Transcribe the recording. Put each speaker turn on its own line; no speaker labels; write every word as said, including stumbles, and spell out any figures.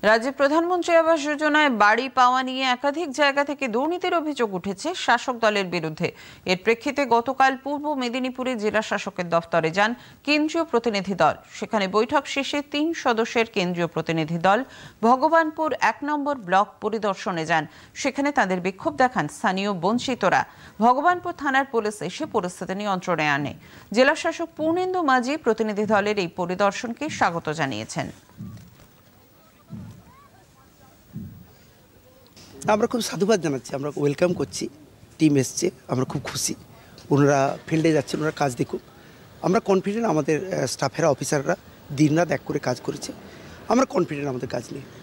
রাজ্যে প্রধানমন্ত্রী আবাস যোজনায় বাড়ি পাওয়া নিয়ে একাধিক জায়গা থেকে দুর্নীতির অভিযোগ উঠেছে শাসক দলের বিরুদ্ধে। এর প্রেক্ষিতে গতকাল পূর্ব মেদিনীপুরে জেলা শাসকের দফতরে যান কেন্দ্রীয় প্রতিনিধি দল। সেখানে বৈঠক শেষে তিন সদস্যের কেন্দ্রীয় প্রতিনিধি দল ভগবানপুর এক নম্বর ব্লক পরিদর্শনে যান। সেখানে তাদের বিক্ষোভ দেখান স্থানীয় বঞ্চিতরা। ভগবানপুর থানার পুলিশ এসে পরিস্থিতি নিয়ন্ত্রণে আনে। জেলা শাসক পূর্ণেন্দু মাঝি প্রতিনিধি দলের এই পরিদর্শনকে স্বাগত জানিয়েছেন।
আমরা খুব সাধুবাদ জানাচ্ছি, আমরা ওয়েলকাম করছি। টিম এসছে, আমরা খুব খুশি। ওনারা ফিল্ডে যাচ্ছেন, ওনারা কাজ দেখুক। আমরা কনফিডেন্ট, আমাদের স্টাফেরা অফিসাররা দিন রাত এক করে কাজ করেছে। আমরা কনফিডেন্ট আমাদের কাজ নিয়ে।